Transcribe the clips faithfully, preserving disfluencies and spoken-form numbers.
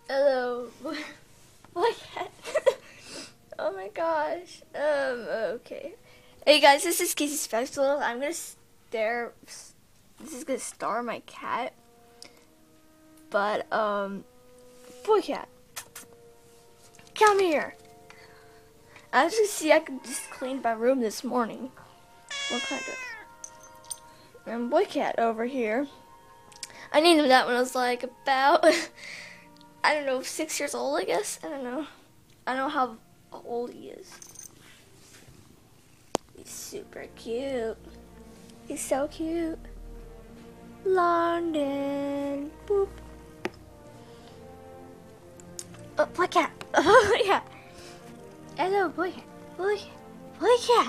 Hello. Boycat. Oh my gosh. Um, okay. Hey guys, this is Casey Special. I'm gonna stare. This is gonna star my cat. But, um, Boycat, come here. As you see, I could just clean my room this morning. What kind of? And Boycat over here. I named him that when I was like about, I don't know, six years old, I guess. I don't know. I don't know how old he is. He's super cute. He's so cute. London. Boop. Oh, Boycat. Oh, yeah. Hello, Boycat. Boycat. Boycat.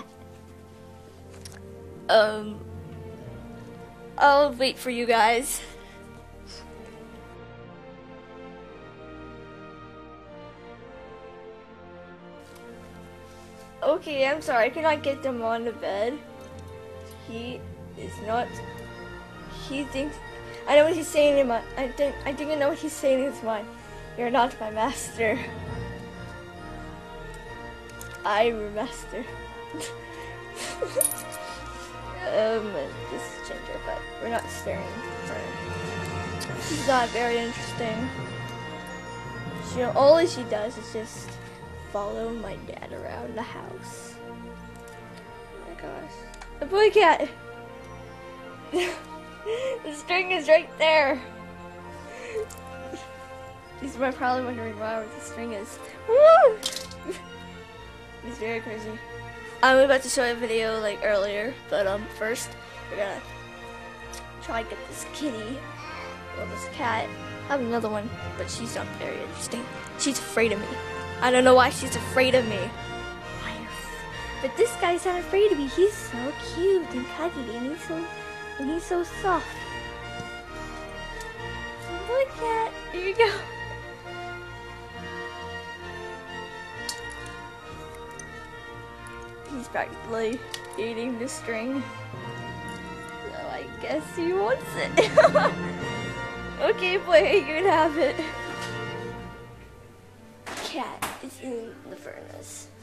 Um, I'll wait for you guys. Okay, I'm sorry, I cannot get them on the bed. He is not, he thinks, I know what he's saying in my, I think, I think I know what he's saying in his mind. You're not my master. I'm your master. um, this is Ginger, but we're not staring for her. She's not very interesting. She, all she does is just follow my dad around the house. Oh my gosh. The Boycat! The string is right there! He's probably wondering why the string is. Woo! He's very crazy. I'm about to show you a video like earlier, but um first we're gonna try to get this kitty, well this cat. I have another one, but she's not very interesting. She's afraid of me. I don't know why she's afraid of me. But this guy's not afraid of me. He's so cute and cuddly, and he's so and he's so soft. Look at, here you go. He's practically eating the string. So I guess he wants it. Okay, boy, you can have it. Cat is in the furnace.